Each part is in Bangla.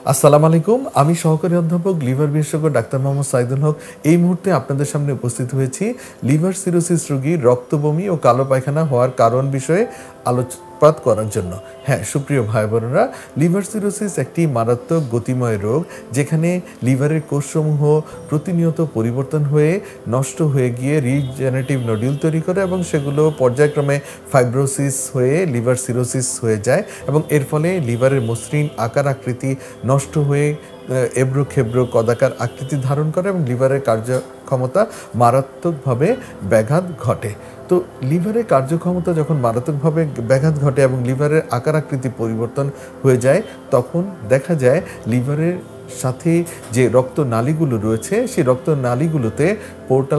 আসসালামু আলাইকুম। আমি সহকারী অধ্যাপক লিভার বিশেষজ্ঞ ডাক্তার মোহাম্মদ সাইদুল হক। এই মুহূর্তে আপনাদের সামনে উপস্থিত হয়েছি লিভার সিরোসিস রোগীর রক্তবমি ও কালো পায়খানা হওয়ার কারণ বিষয়ে আলোকপাত করার জন্য। হ্যাঁ, সুপ্রিয় ভাই বোনেরা, লিভার সিরোসিস একটি মারাত্মক গতিময় রোগ যেখানে লিভারের কোষসমূহ প্রতিনিয়ত পরিবর্তন হয়ে নষ্ট হয়ে গিয়ে রিজেনারেটিভ নডিউল তৈরি করে এবং সেগুলো পর্যায়ক্রমে ফাইব্রোসিস হয়ে লিভার সিরোসিস হয়ে যায় এবং এর ফলে লিভারের মসৃণ আকার আকৃতি নষ্ট হয়ে এবড়ো খেবড়ো কদাকার আকৃতি ধারণ করে এবং লিভারের কার্যক্ষমতা মারাত্মকভাবে ব্যাঘাত ঘটে। তো লিভারের কার্যক্ষমতা যখন মারাত্মকভাবে ব্যাঘাত ঘটে এবং লিভারের আকার আকৃতি পরিবর্তন হয়ে যায়, তখন দেখা যায় লিভারের সাথে যে রক্তনালীগুলো রয়েছে সেই রক্তনালীগুলোতে পোর্টাল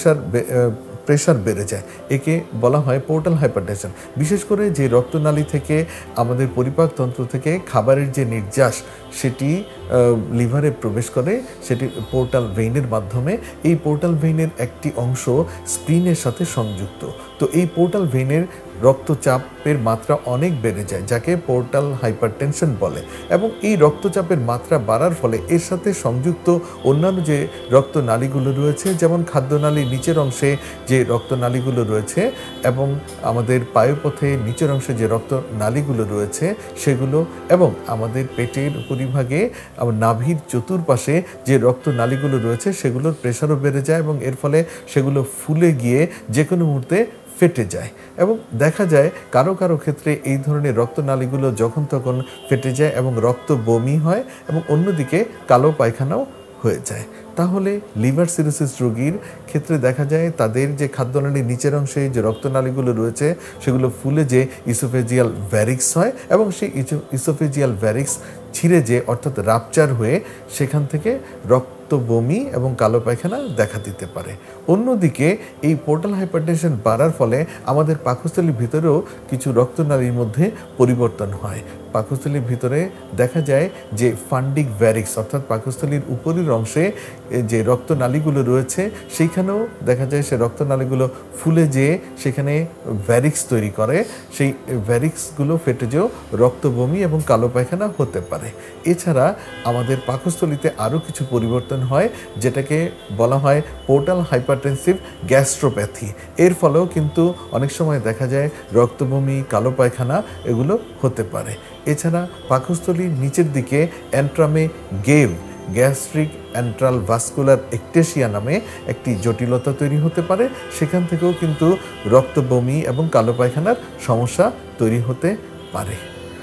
প্রেশার বেড়ে যায়। একে বলা হয় পোর্টাল হাইপারটেনশন। বিশেষ করে যে রক্তনালী থেকে আমাদের পরিপাকতন্ত্র থেকে খাবারের যে নির্যাস সেটি লিভারে প্রবেশ করে, সেটি পোর্টাল ভেইনের মাধ্যমে। এই পোর্টাল ভেইনের একটি অংশ স্প্লিনের সাথে সংযুক্ত। তো এই পোর্টাল ভেইনের রক্তচাপের মাত্রা অনেক বেড়ে যায়, যাকে পোর্টাল হাইপারটেনশন বলে। এবং এই রক্তচাপের মাত্রা বাড়ার ফলে এর সাথে সংযুক্ত অন্যান্য যে রক্তনালীগুলো রয়েছে, যেমন খাদ্যনালীর নিচের অংশে যে রক্তনালীগুলো রয়েছে এবং আমাদের পায়ুপথে নিচের অংশে যে রক্তনালীগুলো রয়েছে সেগুলো, এবং আমাদের পেটের উপরিভাগে নাভির চতুর্পাশে যে রক্তনালীগুলো রয়েছে সেগুলোর প্রেশারও বেড়ে যায় এবং এর ফলে সেগুলো ফুলে গিয়ে যে কোনো মুহূর্তে ফেটে যায়। এবং দেখা যায় কারো কারো ক্ষেত্রে এই ধরনের রক্তনালীগুলো যখন তখন ফেটে যায় এবং রক্ত বমি হয় এবং অন্যদিকে কালো পায়খানাও হয়ে যায়। তাহলে লিভার সিরোসিস রোগীর ক্ষেত্রে দেখা যায় তাদের যে খাদ্যনালীর নিচের অংশে যে রক্তনালীগুলো রয়েছে সেগুলো ফুলে যে ইসোফেজিয়াল ভ্যারিক্স হয় এবং সেই ইসোফেজিয়াল ভ্যারিক্স ছিঁড়ে যে অর্থাৎ রাপচার হয়ে সেখান থেকে রক্ত বমি এবং কালো পায়খানা দেখা দিতে পারে। অন্যদিকে এই পোর্টাল হাইপারটেনশন বাড়ার ফলে আমাদের পাকস্থলীর ভিতরেও কিছু রক্তনালীর মধ্যে পরিবর্তন হয়। পাকস্থলীর ভিতরে দেখা যায় যে ফান্ডিক ভ্যারিক্স অর্থাৎ পাকস্থলীর উপরের অংশে যে রক্তনালীগুলো রয়েছে সেইখানেও দেখা যায় সে রক্তনালীগুলো ফুলে যেয়ে সেখানে ভ্যারিক্স তৈরি করে। সেই ভ্যারিক্সগুলো ফেটে যেও রক্তবমি এবং কালো পায়খানা হতে পারে। এছাড়া আমাদের পাকস্থলীতে আরও কিছু পরিবর্তন হয়, যেটাকে বলা হয় পোর্টাল হাইপারটেনসিভ গ্যাস্ট্রোপ্যাথি। এর ফলেও কিন্তু অনেক সময় দেখা যায় রক্তবমি, কালো পায়খানা এগুলো হতে পারে। এছাড়া পাকস্থলীর নিচের দিকে অ্যান্ট্রামে GAVE gastric antral vascular ectasia নামে একটি জটিলতা তৈরি হতে পারে। সেখান থেকেও কিন্তু রক্তবমি এবং কালো পায়খানার সমস্যা তৈরি হতে পারে।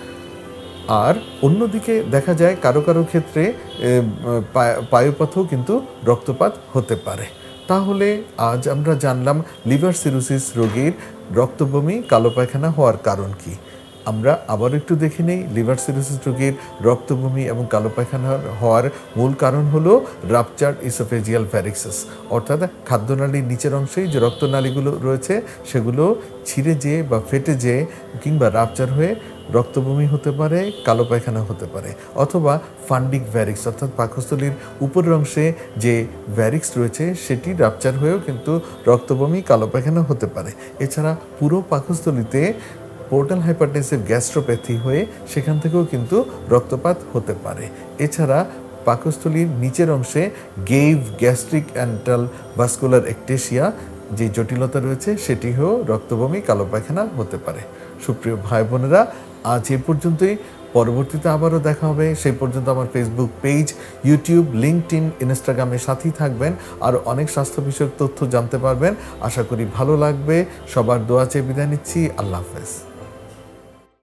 আর অন্যদিকে দেখা যায় কারো কারো ক্ষেত্রে পায়ুপথেও কিন্তু রক্তপাত হতে পারে। তাহলে আজ আমরা জানলাম লিভার সিরোসিস রোগীর রক্তবমি, কালো পায়খানা হওয়ার কারণ কি। আমরা আবার একটু দেখে নেই। লিভার সিরোসিস রোগীর রক্তবমি এবং কালো পায়খানা হওয়ার মূল কারণ হলো রাপচার্ড ইসোফেজিয়াল ভ্যারিক্সেস, অর্থাৎ খাদ্যনালীর নিচের অংশে যে রক্তনালীগুলো রয়েছে সেগুলো ছিঁড়ে যেয়ে বা ফেটে যেয়ে কিংবা রাপচার হয়ে রক্তবমি হতে পারে, কালো পায়খানা হতে পারে, অথবা ফান্ডিক ভ্যারিক্স অর্থাৎ পাকস্থলীর উপরের অংশে যে ভ্যারিক্স রয়েছে সেটি রাপচার হয়েও কিন্তু রক্তবমি, কালো পায়খানা হতে পারে। এছাড়া পুরো পাকস্থলীতে পোর্টাল হাইপারটেনসিভ গ্যাস্ট্রোপ্যাথি হয়ে সেখান থেকেও কিন্তু রক্তপাত হতে পারে। এছাড়া পাকস্থলীর নিচের অংশে GAVE gastric antral vascular ectasia যে জটিলতা রয়েছে সেটি হয়েও রক্তবমি, কালো পায়খানা হতে পারে। সুপ্রিয় ভাই বোনেরা, আজ এ পর্যন্তই। পরবর্তীতে আবারও দেখা হবে। সেই পর্যন্ত আমার ফেসবুক পেজ, ইউটিউব, লিঙ্কডইন, ইনস্টাগ্রামের সাথেই থাকবেন। আর অনেক স্বাস্থ্য বিষয়ক তথ্য জানতে পারবেন। আশা করি ভালো লাগবে। সবার দোয়া চেয়ে বিদায় নিচ্ছি। আল্লাহ হাফেজ।